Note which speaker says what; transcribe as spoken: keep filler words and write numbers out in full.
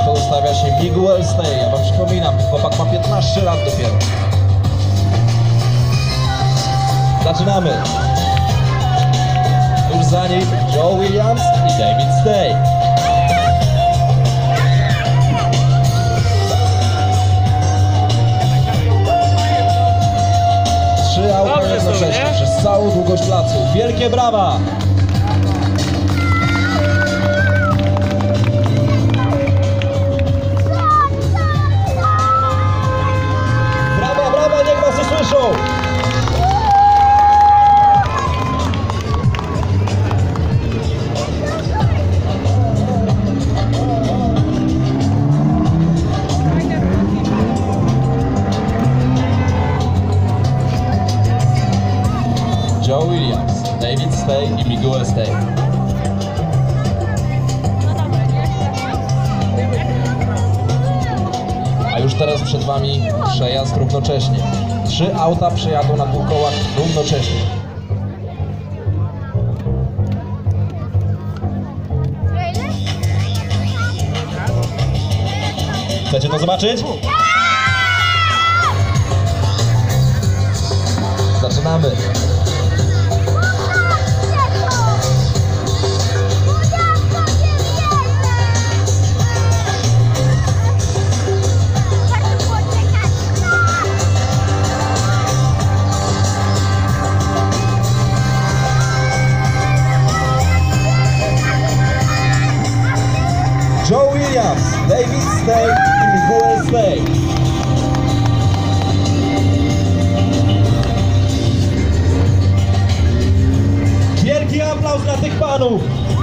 Speaker 1: czwarte ustawia się Miguel Stay. Ja wam przypominam, chłopak ma piętnaście lat dopiero. Zaczynamy. Tuż za nim Joe Williams i David Stay. Trzy auta jednocześnie przez całą długość placu. Wielkie brawa! Brawa, brawa, niech was usłyszą! Joe Williams, David Stay i Miguel Stay. A już teraz przed wami przejazd równocześnie. Trzy auta przejadą na dwóch kołach równocześnie. Chcecie to zobaczyć? Zaczynamy. Joe Williams, David Stay i Miguel Stay. Wielki aplauz dla tych panów!